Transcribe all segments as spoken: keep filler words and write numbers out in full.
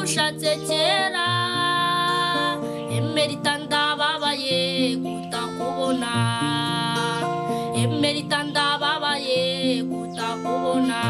ushatse kera emerita ndababaye kutakubona emerita ndababaye kutakubona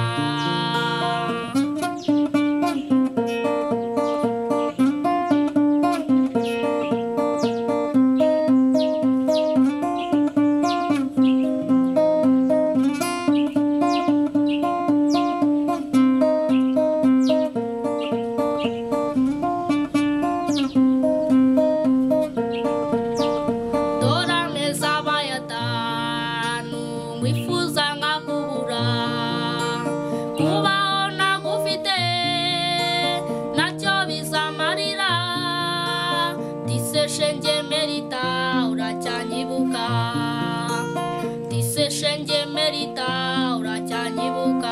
wifuza nkakubura kubaho nagufite nacyo bizamarira diseshenge merita uracyanyibuka diseshenge merita uracyanyibuka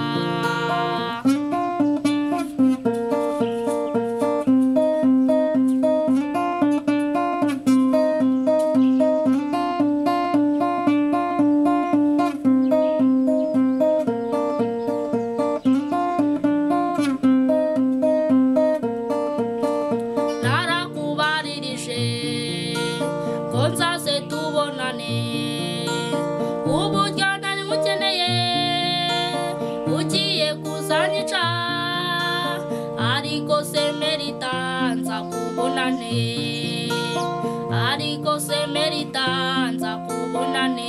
nzaze tubonane uburyo nari mukeneye ugiye kuzanyica ariko se merita nzakubonane ariko se merita nzakubonane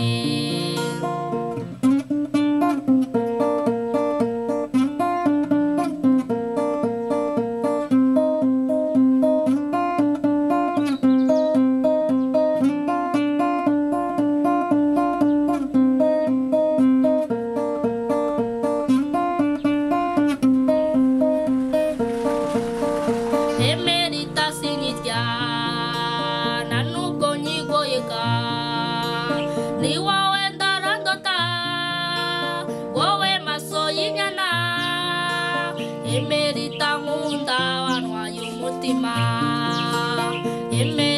emerita sinyirya na nubwo nyigoyeka ni wowe ndarandota wowe maso y'inyana emerita nkunda wantwaye umutima emerita